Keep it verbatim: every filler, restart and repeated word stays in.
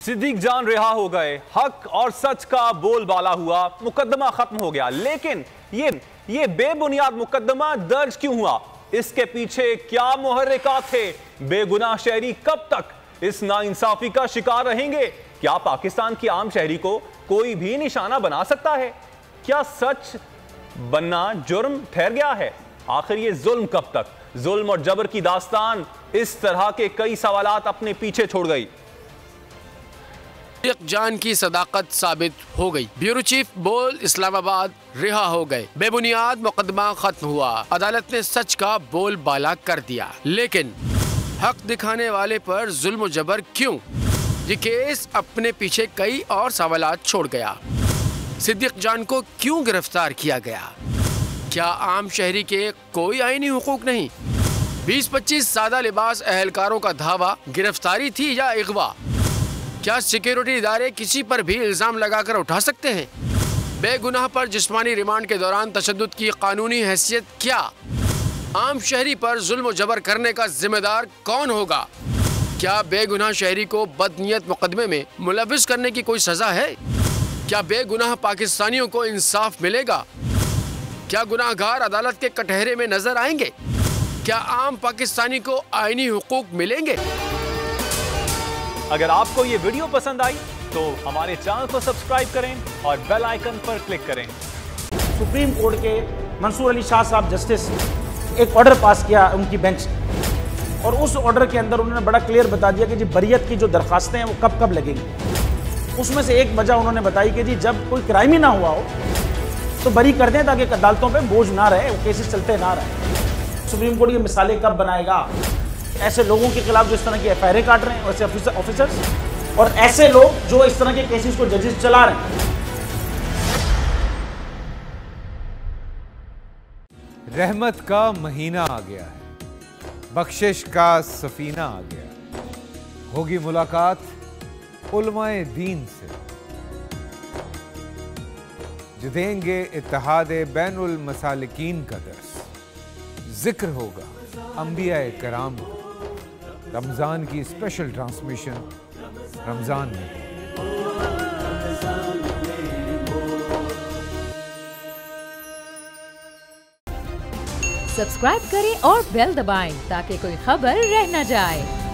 सिद्दीक जान रिहा हो गए, हक और सच का बोलबाला हुआ, मुकदमा खत्म हो गया। लेकिन ये ये बेबुनियाद मुकदमा दर्ज क्यों हुआ? इसके पीछे क्या मुहर्रिकात थे? बेगुनाह शहरी कब तक इस नाइंसाफी का शिकार रहेंगे? क्या पाकिस्तान की आम शहरी को कोई भी निशाना बना सकता है? क्या सच बनना जुर्म ठहर गया है? आखिर ये जुल्म कब तक? जुल्म और जबर की दास्तान इस तरह के कई सवालात अपने पीछे छोड़ गई। सिद्दीक जान की सदाकत साबित हो गई। ब्यूरो चीफ बोल इस्लामाबाद रिहा हो गए। बेबुनियाद मुकदमा खत्म हुआ। अदालत ने सच का बोलबाला कर दिया। लेकिन हक दिखाने वाले पर जुल्म जबर क्यों? ये केस अपने पीछे कई और सवालात छोड़ गया। सिद्दीक जान को क्यों गिरफ्तार किया गया? क्या आम शहरी के कोई आईनी हुकूक नहीं? बीस पच्चीस सादा लिबास एहलकारों का धावा गिरफ्तारी थी या अगवा? क्या सिक्योरिटी इदारे किसी पर भी इल्जाम लगाकर उठा सकते हैं? बेगुनाह पर जिस्मानी रिमांड के दौरान तशद्दुद की कानूनी हैसियत क्या? आम शहरी पर जुल्म जबर करने का जिम्मेदार कौन होगा? क्या बेगुनाह शहरी को बदनीयत मुकदमे में मुलविस करने की कोई सजा है? क्या बेगुनाह पाकिस्तानियों को इंसाफ मिलेगा? क्या गुनाहगार अदालत के कटहरे में नजर आएंगे? क्या आम पाकिस्तानी को आईनी हुकूक मिलेंगे? अगर आपको ये वीडियो पसंद आई तो हमारे चैनल को सब्सक्राइब करें और बेल आइकन पर क्लिक करें। सुप्रीम कोर्ट के मंसूर अली शाह साहब जस्टिस एक ऑर्डर पास किया उनकी बेंच, और उस ऑर्डर के अंदर उन्होंने बड़ा क्लियर बता दिया कि जी बरियत की जो दरखास्तें हैं वो कब कब लगेंगी। उसमें से एक वजह उन्होंने बताई कि जी जब कोई क्राइम ही ना हुआ हो तो बरी कर दें ताकि अदालतों पे बोझ ना रहे, वो केसेस चलते ना रहे। सुप्रीम कोर्ट ये मिसालें कब बनाएगा? ऐसे लोगों के खिलाफ जो इस तरह की एफ आई आर काट रहे हैं, वैसे ऑफिसर्स, और ऐसे लोग जो इस तरह के केसेस को जजेस चला रहे हैं। रहमत का महीना आ गया है, बख्शिश का सफीना आ गया। होगी मुलाकात उलमाए दीन से, जो देंगे इत्तेहाद बैनुल मसालिकीन का दर्स। जिक्र होगा अंबिया कराम का। रमजान की स्पेशल ट्रांसमिशन रमजान में। सब्सक्राइब करें और बेल दबाएं ताकि कोई खबर रह न जाए।